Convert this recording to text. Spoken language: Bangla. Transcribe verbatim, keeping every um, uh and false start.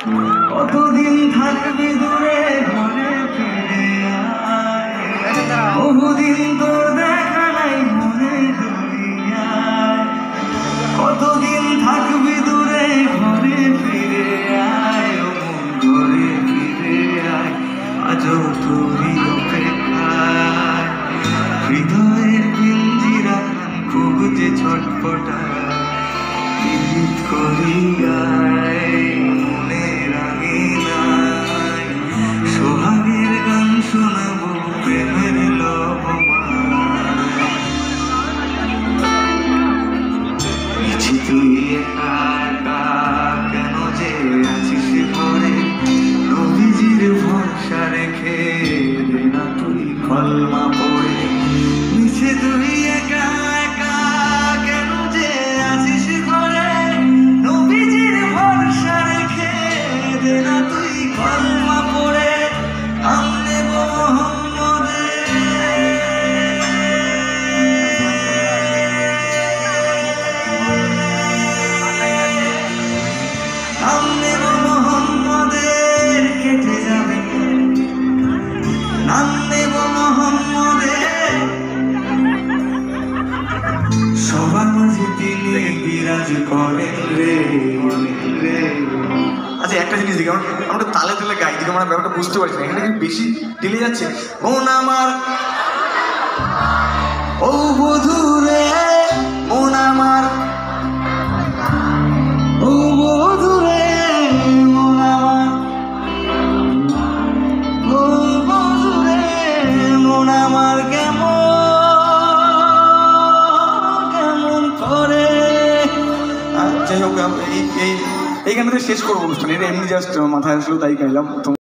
কতদিন থাকবি দূরে ঘরে ফিরে আয়, বহুদিন তোর দেখা নাই মনে দুনিয়ায়। কতদিন থাকবি দূরে ঘরে ফিরে আয়, ও মন ঘরে ফিরে আয়, আজও তোরই অপেক্ষায়। হৃদয়ের পিঞ্জিরা খুব যে ছটফটায়, পিরিত করিয়ায় মনে রাঙিনায়। সোহাগের গান শোনাবো প্রেমের লবমায়। পিছি তুই একা একা কেন যে আছিস ঘরে, নবীজির ভরসা রেখে দে না তুই কলমা পড়ে। পিছি তুই একা একা কেন যে আছিস ঘরে, নবীজির ভরসা রেখে দে না তুই কলমা পড়ে। নাম নেব মোহাম্মদের, নাম নেব মোহাম্মদের, কেটে যাবে নাম নেব মোহাম্মদের। সবার মাঝে তিনি বিরাজ করেন রে রে। আচ্ছা একটা জিনিস দেখি, আমরা আমরা তালে তালে গাই দিকে আমরা ব্যাপারটা বুঝতে পারছি না, এখানে কি বেশি ঢিলে যাচ্ছে? মন আমার ও বধূ রে, মন আমার ও বধূ রে, মন আমার ও বধূ রে, মন আমার কেমন কেমন করে। আর যাই হোক, এই এই এই গানটা শেষ করবো অনুষ্ঠান, এটা এমনি জাস্ট মাথায় আসলো তাই গাইলাম।